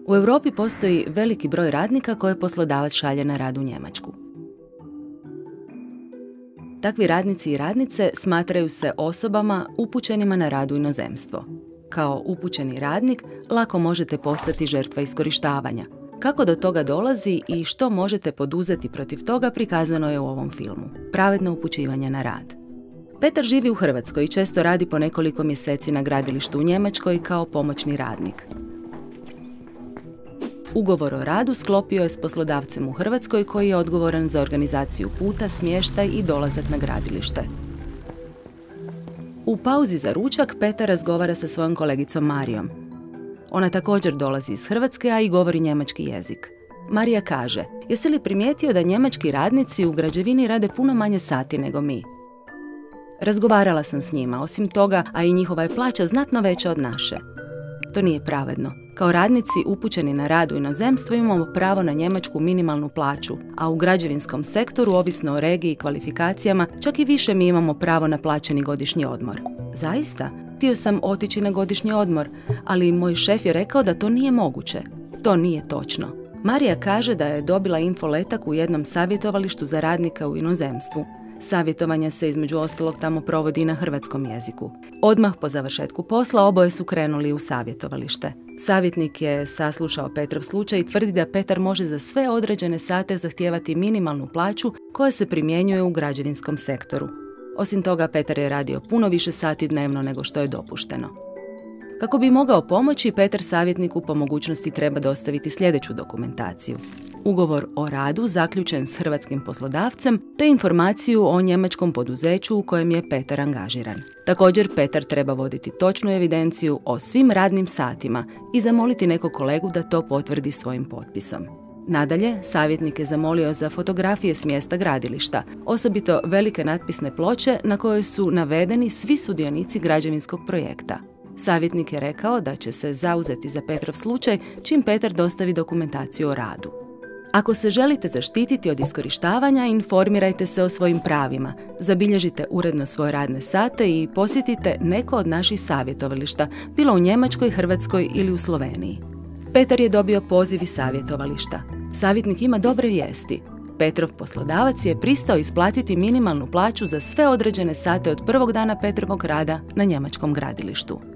U Europi postoji veliki broj radnika koje poslodavac šalje na rad u Njemačku. Takvi radnici i radnice smatraju se osobama upućenima na rad u inozemstvo. Kao upućeni radnik lako možete postati žrtva iskorištavanja. Kako do toga dolazi i što možete poduzeti protiv toga prikazano je u ovom filmu. Pravedno upućivanje na rad. Petar živi u Hrvatskoj i često radi po nekoliko mjeseci na gradilištu u Njemačkoj kao pomoćni radnik. Ugovor o radu sklopio je s poslodavcem u Hrvatskoj koji je odgovoran za organizaciju puta, smještaj i dolazak na gradilište. U pauzi za ručak Petar razgovara sa svojom kolegicom Marijom. Ona također dolazi iz Hrvatske, a i govori njemački jezik. Marija kaže: "Jesi li primijetio da njemački radnici u građevini rade puno manje sati nego mi?" Razgovarala sam s njima, osim toga, a i njihova je plaća znatno veća od naše. To nije pravedno. Kao radnici upućeni na rad u inozemstvo imamo pravo na njemačku minimalnu plaću, a u građevinskom sektoru, ovisno o regiji i kvalifikacijama, čak i više mi imamo pravo na plaćeni godišnji odmor. Zaista? Htio sam otići na godišnji odmor, ali moj šef je rekao da to nije moguće. To nije točno. Marija kaže da je dobila infoletak u jednom savjetovalištu za radnika u inozemstvu. Savjetovanje se između ostalog tamo provodi na hrvatskom jeziku. Odmah po završetku posla oboje su krenuli u savjetovalište. Savjetnik je saslušao Petrov slučaj i tvrdi da Petar može za sve određene sate zahtijevati minimalnu plaću koja se primjenjuje u građevinskom sektoru. Osim toga, Petar je radio puno više sati dnevno nego što je dopušteno. Kako bi mogao pomoći, Petar savjetniku po mogućnosti treba dostaviti sljedeću dokumentaciju: ugovor o radu zaključen s hrvatskim poslodavcem te informaciju o njemačkom poduzeću u kojem je Petar angažiran. Također, Petar treba voditi točnu evidenciju o svim radnim satima i zamoliti nekog kolegu da to potvrdi svojim potpisom. Nadalje, savjetnik je zamolio za fotografije s mjesta gradilišta, osobito velike natpisne ploče na kojoj su navedeni svi sudionici građevinskog projekta. Savjetnik je rekao da će se zauzeti za Petrov slučaj čim Petar dostavi dokumentaciju o radu. Ako se želite zaštititi od iskorištavanja, informirajte se o svojim pravima, zabilježite uredno svoje radne sate i posjetite neko od naših savjetovališta, bilo u Njemačkoj, Hrvatskoj ili u Sloveniji. Petar je dobio poziv iz savjetovališta. Savjetnik ima dobre vijesti. Petrov poslodavac je pristao isplatiti minimalnu plaću za sve određene sate od prvog dana Petrovog rada na njemačkom gradilištu.